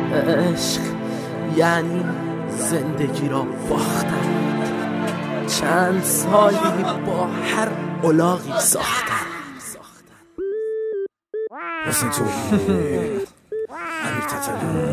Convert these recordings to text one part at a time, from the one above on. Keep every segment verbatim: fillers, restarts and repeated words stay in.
عشق یعنی زندگی را باختن، چند سالی با هر الاغی ساختن. حسین توی امیر تتلو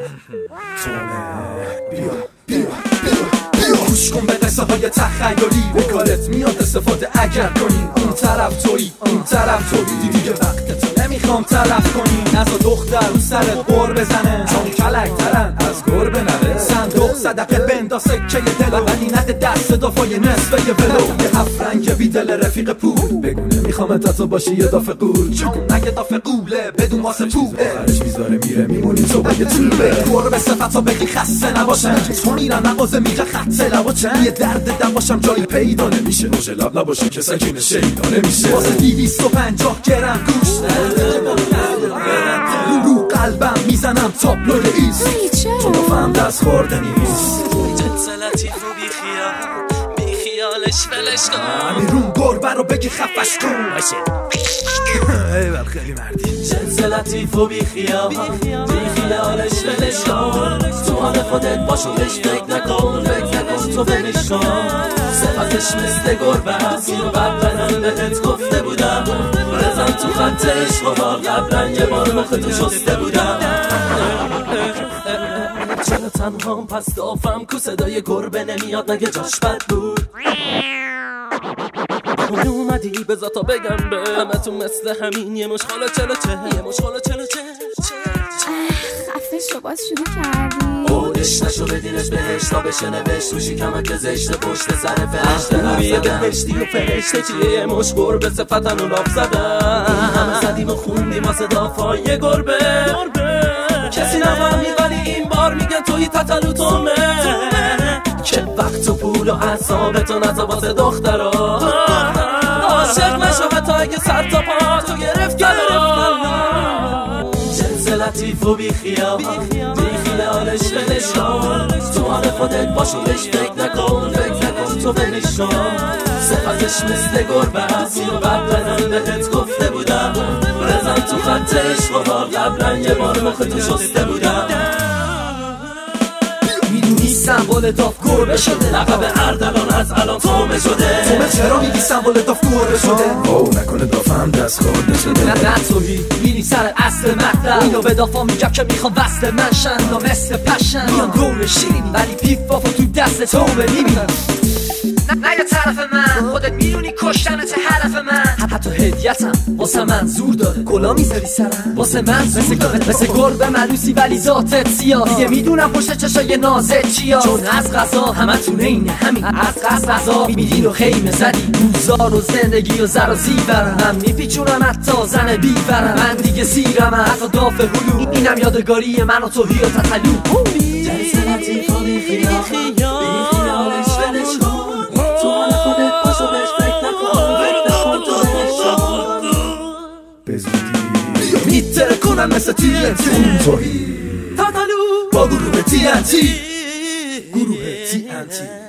تومه بیا بیا بیا گوش کن به قصه های تخیلی، به کارت میاد استفاده اگر کنی. اون طرف تویی اون طرف تویی دیگه وقتتو نمیخوام تلف کنی. نزا دختر رو سرت قور بزنه، چون کلک ترن از گربه نره. صندوق صدقه بندا سکه دلو، ولی نده دست دافای نصفه یه ولو. یه هفت رنگ بی دل رفیق پول بگونه میخوام تا باشی یه دافه قول، چون نگه دافه قوله بدون واسه پوله. آخرش میذاره میره میمونی تو بگه طوله. قرب صفت ها بگی خسته نباشن، تو میرن مغازه میگه خط لباچن. یه درد دم باشم جایی پیدا نمیشه، روش لب نباشه که سکین شیدا نمیشه. واسه دیویست و پنجاه گرم گوش رو قلبم میزنم تابلوی ایست، چون فهم دست خورده نیست. جنس لطیف و بی خیال بی خیالش ولش کن، امیرون گربه رو بگی خفش کن. ایول خیلی مردی. جنس لطیف و بی خیال بی خیالش ولش کن، تو حال خودت باشو بهش فکر نکن، فکر نکن تو ولش کن. صفتش مثل گربه هست، اینو قبلا بهت گفته بودم. بزن تو خط عشق و بار قبلا یه بار مختو شسته بودم. چرا تنهام پس دافم کو صدای گربه نمیاد، مگه جاش بد بود؟ اون اومدی بذار تا بگم به همه تو مثل همین یه مشخالا چلو چه یه مشخالا چلو چه خفه شو باز شروع کردی. بودش نشو بدینش بهش تا بشه نوشت، روشی کمک زشته پشت سر فرشته. رویه بهشتی و فرشته چیه یه مش گربه صفتن و لاف زدن. همه زدیم و خوندیم واسه دافای گربه، کسی نفهمی ولی این بار میگه توی تتلو تومه. که وقت و پول و اعصابتو نزا واسه دخترا، عاشق نشو حتی اگه سر تا پا تو گرفت گرا. جنس لطیف و بی خیال بی خیالش ولش کن، تو حال خودت باشو بهش فکر نکن، فکر نکن تو ولش کن. صفتش مثل گربه هست، اینو قبلا بهت گفته بودم. بزن تو خط عشق و بار قبلا یه بار مختو شسته بودم. سمبل داف گربه شده، لقب اردلان از الان تومه شده. تومه چرا میگی سمبل داف گربه شده؟ او نکنه دافم دست خورده شده. نه نه توهی میری سر اصل مطلب، اینو به دافا میگم که میخوام وصل من شن. نا مثل پشن میان دور شیرینی، ولی پیف بافا تو دست تومه میبینم. نه یه طرف من خودت میدونی کشتنت حرف من. حتی هدیتم واسه من زور داره، کلا میذاری سرم واسه من زور. مثل گربه ملوسی ولی ذاتت سیاه، دیگه میدونم پشت چشای نازت چیا. چون از قضا همه تونه اینه همین، از قصد قضا میدین و خیمه زدی. روزار و زندگی و زر و زیورم، من میپیچونم حتی زن بیورم. من دیگه سیرم حتی داف هلو، اینم یادگاری من و توهی و تتلو. جنس لطیف و بی خیال بی خیالش ولش کن، تو حال خودت باشو بهش فکر نکن، فکر نکن تو ولش کن. بزودی میتره کنن مثل تی ان تی. اون توهی تتلو با گروه تی ان تی، گروه تی ان تی.